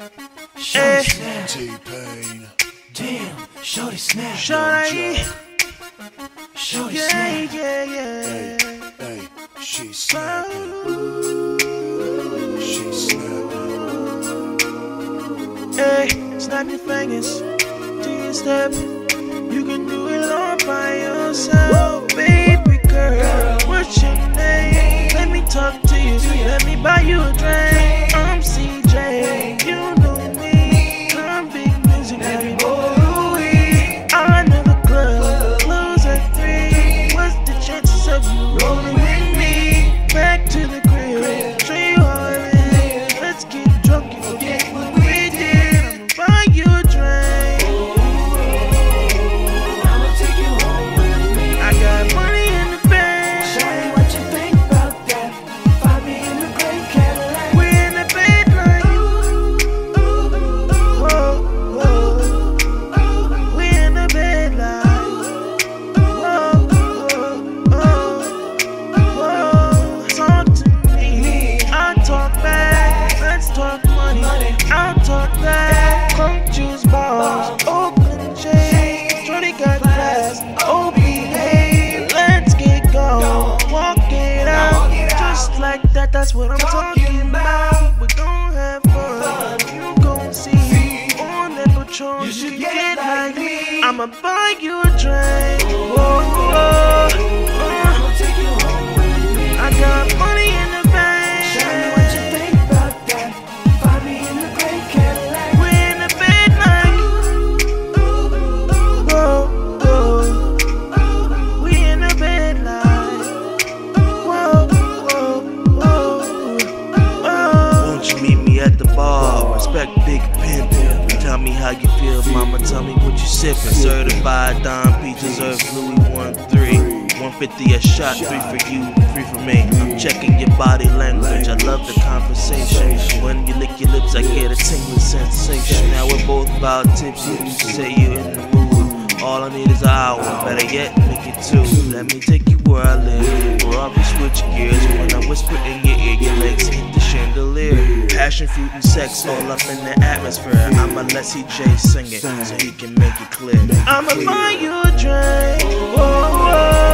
Shorty snap. T-Pain. Damn, shorty snap. Shorty. Shorty snap. Hey, hey, she snapping. She snapping. Hey, snap your fingers. Do your step. You can do it all by yourself, baby girl. What's your name? Let me talk to you. Let me buy you a drink. I'm CJ. You know me. I'm big music. Let me go. I know the club. Close at 3. What's the chances of you rolling with me? Back to the crib. Tree Harlan. Let's get drunk and forget what we did. I'ma buy you a drink. I'ma take you home with me. I got money in the bank. Shawty, what you think about that? Find me in the gray Cadillac. We in the bed like whoa, whoa. We in the bed like whoa, whoa, whoa. Talk to me, I talk back. Let's talk money, I'll talk back. Come juice balls, Oakland J. Shorty got class, OBA. Let's get going, walk it out. Just like that, that's what I'm talking about. We gon' have fun, you gon' see. On that Patron, you should get like me. I'ma buy you a drink. Whoa, whoa, I'ma take you home with me. I got money in the Shawty, what you bank. think about that? Find me in the gray Cadillac. We in the bed like whoa, whoa. We in the bed like whoa, whoa, whoa, whoa. Won't you meet me at the bar? Respect Big Pimpin'. Tell me how you feel, mama. Tell me what you sippin'. Certified Don P. Deserves Louis 1-3. 150 a shot, 3 for you, 3 for me. I'm checking your body language. I love the conversation. When you lick your lips, I get a tingling sensation. Now we're both about tipsy. You say you're in the mood. All I need is an hour. Better yet, make it 2. Let me take you where I live. Where I'll be switch gears. When I whisper in your ear, your legs hit the chandelier. Passion, fruit, and sex all up in the atmosphere. I'ma let CJ sing it so he can make it clear. I'ma buy you a drink. Whoa, whoa.